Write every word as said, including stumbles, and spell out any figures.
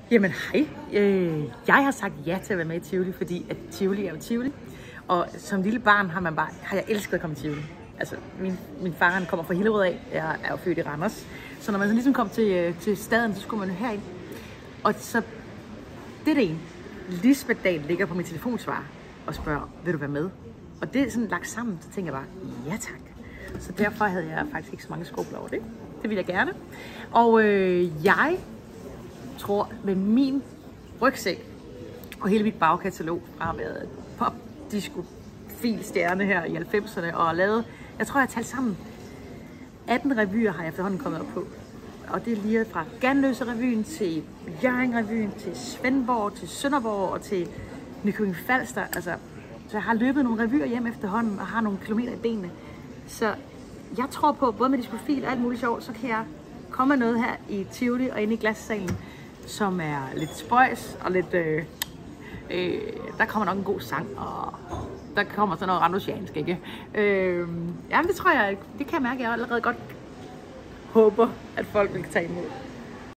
Jamen hej, øh, jeg har sagt ja til at være med i Tivoli, fordi at Tivoli er jo Tivoli. Og som lille barn har, man bare, har jeg elsket at komme i Tivoli. Altså, min, min far han kommer fra Hillerød af, jeg er jo født i Randers. Så når man så ligesom kom til, til staden, så skulle man jo herind. Og så, det er det ene. Lisbeth Dahl ligger på min telefonsvar og spørger, vil du være med? Og det er sådan lagt sammen, så tænker jeg bare, ja tak. Så derfor havde jeg faktisk ikke så mange skrubler over det. Det vil jeg gerne. Og øh, jeg tror med min rygsæk og hele mit bagkatalog fra at være pop, disco, fil stjerne her i halvfemserne og lavet, jeg tror jeg har talt sammen atten revyer har jeg efterhånden kommet op på. Og det er lige fra Ganløse Revyen til Hjørring Revyen til Svendborg til Sønderborg og til Nykøbing Falster. Altså, så jeg har løbet nogle revyer hjem efterhånden og har nogle kilometer i benene. Så jeg tror på, både med diskofil og alt muligt sjovt, så kan jeg komme med noget her i Tivoli og inde i glassalen, som er lidt spøjs og lidt... Øh, øh, der kommer nok en god sang, og der kommer sådan noget randosiansk, ikke? Øh, jamen det tror jeg, det kan jeg mærke, jeg allerede godt håber, at folk vil tage imod.